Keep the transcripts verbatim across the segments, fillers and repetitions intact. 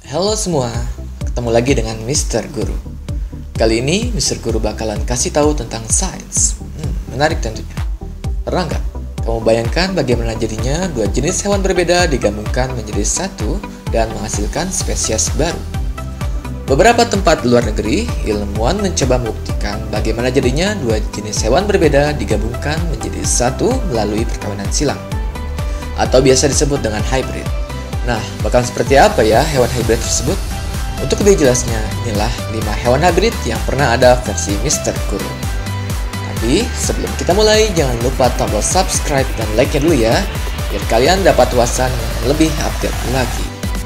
Halo semua, ketemu lagi dengan Mister Guru. Kali ini Mister Guru bakalan kasih tahu tentang sains. Hmm, menarik tentunya. Pernah nggak kamu bayangkan bagaimana jadinya dua jenis hewan berbeda digabungkan menjadi satu dan menghasilkan spesies baru? Beberapa tempat di luar negeri, ilmuwan mencoba membuktikan bagaimana jadinya dua jenis hewan berbeda digabungkan menjadi satu melalui perkawinan silang, atau biasa disebut dengan hybrid. Nah, bakal seperti apa ya hewan hybrid tersebut? Untuk lebih jelasnya, inilah lima hewan hybrid yang pernah ada versi Mister Guru. Tapi, sebelum kita mulai, jangan lupa tombol subscribe dan like-nya dulu ya, biar kalian dapat ulasan yang lebih update lagi.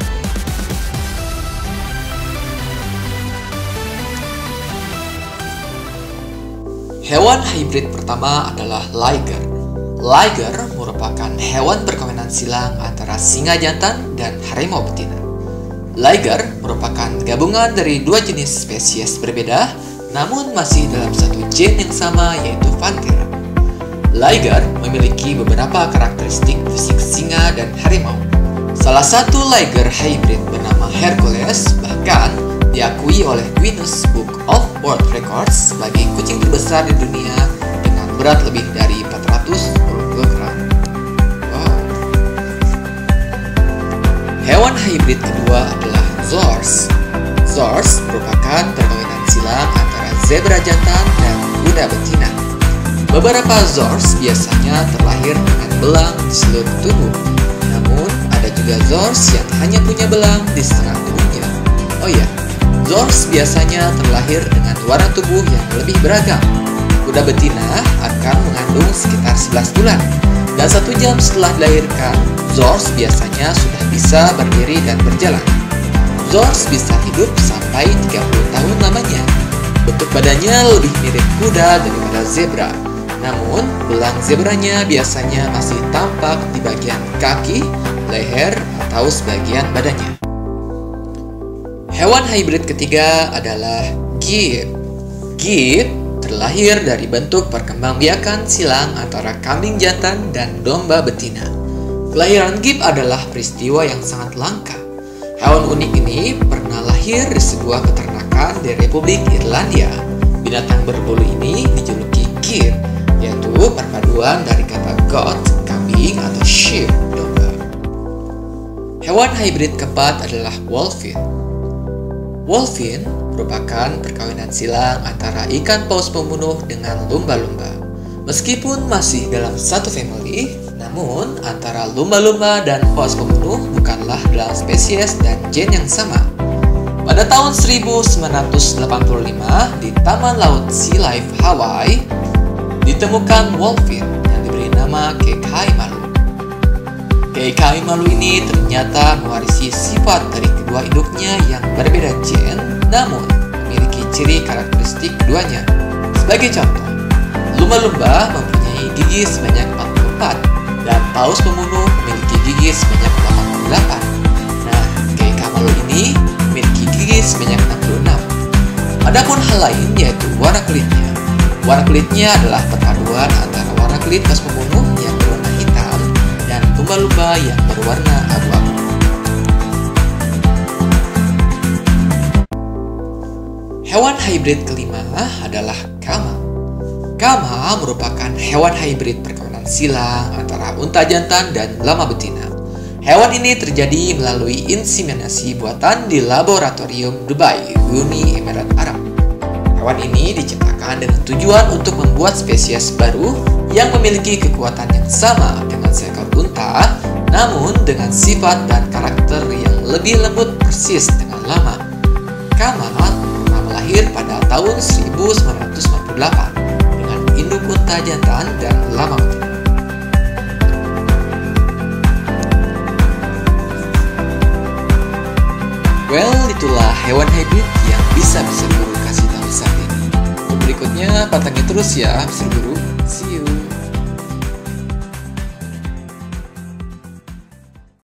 Hewan hybrid pertama adalah liger. Liger merupakan hewan perkawinan silang antara singa jantan dan harimau betina. Liger merupakan gabungan dari dua jenis spesies berbeda, namun masih dalam satu gen yang sama, yaitu Panthera. Liger memiliki beberapa karakteristik fisik singa dan harimau. Salah satu liger hybrid bernama Hercules bahkan diakui oleh Guinness Book of World Records sebagai kucing terbesar di dunia dengan berat lebih dari empat ratus kilogram. Wow. Hewan hybrid kedua adalah Zorse. Zorse merupakan perkawinan silang antara zebra jantan dan kuda betina. Beberapa Zorse biasanya terlahir dengan belang di seluruh tubuh. Namun, ada juga Zorse yang hanya punya belang di setengah tubuhnya. Oh iya, Zorse biasanya terlahir dengan warna tubuh yang lebih beragam. Kuda betina akan mengandung sekitar sebelas bulan, dan satu jam setelah dilahirkan, Zorse biasanya sudah bisa berdiri dan berjalan. Zorse bisa hidup sampai tiga puluh tahun lamanya. Bentuk badannya lebih mirip kuda daripada zebra, namun belang zebranya biasanya masih tampak di bagian kaki, leher, atau sebagian badannya. Hewan hybrid ketiga adalah Gib. Gib terlahir dari bentuk perkembangbiakan silang antara kambing jantan dan domba betina. Kelahiran Gib adalah peristiwa yang sangat langka. Hewan unik ini pernah lahir di sebuah peternakan di Republik Irlandia. Binatang berbulu ini dijuluki Gib, yaitu perpaduan dari kata goat, kambing, atau sheep, domba. Hewan hybrid keempat adalah Wolfin. Wolfin merupakan perkawinan silang antara ikan paus pembunuh dengan lumba-lumba. Meskipun masih dalam satu family, namun antara lumba-lumba dan paus pembunuh bukanlah dalam spesies dan gen yang sama. Pada tahun seribu sembilan ratus delapan puluh lima, di Taman Laut Sea Life Hawaii, ditemukan Wolfin yang diberi nama Kekai Malu. Kekai Malu ini ternyata mewarisi sifat dari kedua induknya yang berbeda gen, namun memiliki ciri karakteristik keduanya. Sebagai contoh, lumba-lumba mempunyai gigi sebanyak empat puluh empat, dan paus pembunuh memiliki gigi sebanyak delapan puluh delapan. Nah, Kekai Malu ini memiliki gigi sebanyak enam puluh enam. Adapun hal lain yaitu warna kulitnya. Warna kulitnya adalah perpaduan antara warna kulit paus pembunuh yang berwarna hitam dan lumba-lumba yang berwarna abu-abu. Hewan hybrid kelima adalah Kama. Kama merupakan hewan hybrid perkawinan silang antara unta jantan dan lama betina. Hewan ini terjadi melalui inseminasi buatan di laboratorium Dubai, Uni Emirat Arab. Hewan ini diciptakan dengan tujuan untuk membuat spesies baru yang memiliki kekuatan yang sama dengan seekor unta, namun dengan sifat dan karakter yang lebih lembut persis dengan lama. Kama pernah melahir pada tahun seribu sembilan ratus sembilan puluh delapan dengan induk unta jantan dan lama betina. Well, itulah hewan hybrid yang bisa Mister Guru kasih tahu saat ini. Untuk berikutnya, pantengin terus ya Mister Guru. See you.